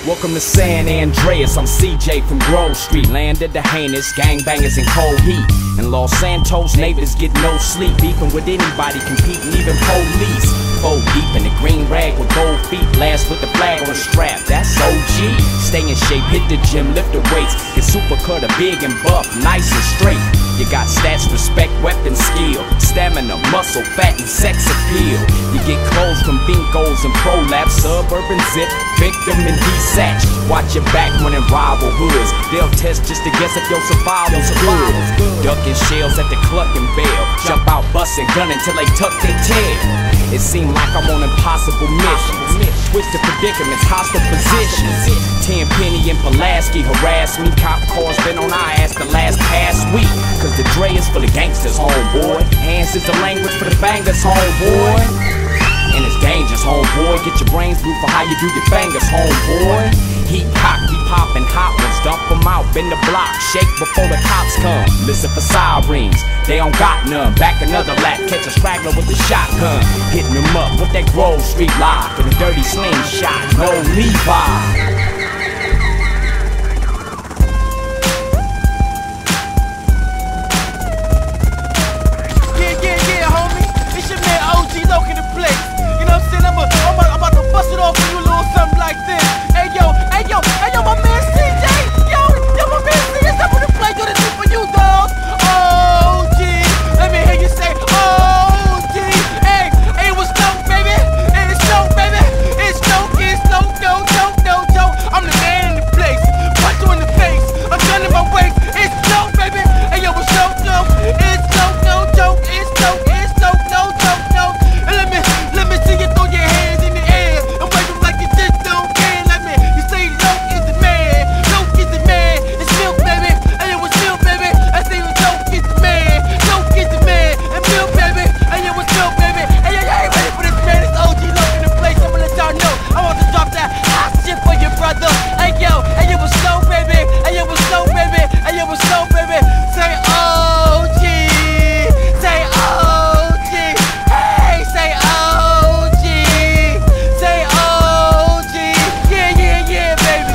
Welcome to San Andreas, I'm CJ from Grove Street. Land of the heinous, gangbangers in cold heat. In Los Santos, neighbors get no sleep. Beefing with anybody, competing, even police. Fold deep in the green rag with gold feet. Last with the flag on the strap, that's OG. Stay in shape, hit the gym, lift the weights. Get super cutter, big and buff, nice and straight. You got stats, respect, weapon, skill, stamina, muscle, fat, and sex appeal. You get clothes from Binkos and ProLab, Suburban Zip, Victim and D-Satch. Watch your back when in rival hoods. They'll test just to guess if your survival's good. Ducking shells at the Cluck and Bell. Jump out, busting, gunning till they tuck their tail. It seemed like I'm on impossible missions. Twisted predicaments, hostile positions. Tenpenny and Pulaski harass me. Cop cars been on our ass the past week. Cause the Dre is for the gangsters, homeboy. Hands is the language for the bangers, homeboy. And it's dangerous, homeboy. Get your brains blue for how you do your fingers, homeboy. Heat cock, we poppin' hot ones. Dump them out, bend the block. Shake before the cops come. Listen for sirens, they don't got none. Back another lap, catch a straggler with a shotgun. Hitting them up with that Grove Street lock and a dirty slingshot, no Levi. I'm about to bust it off for you a little something like this. Hey yo, my man CJ. Yo, my man CJ, step on the plate, do this for you, dog. Oh, gee, let me hear you say, oh, gee. Hey, what's dope, baby? It's dope, baby. It's dope, dope. I'm the man in the place. Punch you in the face. I'm done in my waist. It's dope, baby. Hey yo, what's dope, dope? It's dope, no joke. It's dope, no joke. And let me see you throw your hands in the air and wave them like you just don't care. You say Loc is the man. Loc is the man. It's Milk, baby. Hey yo, what's Milk, baby? I say Loc is the man. Loc is the man. And Milk, baby. Hey yo, what's Milk, baby? Hey yo, y'all ain't ready for this, man. It's OG Loc in the place. I'ma let y'all know. I want to drop that hot shit for your brother. Hey yo, what's Loc, baby? Hey yo, what's Loc, baby? Hey yo, what's Loc, baby? Say OG. Say OG. Hey, say OG. Say OG. Yeah, baby.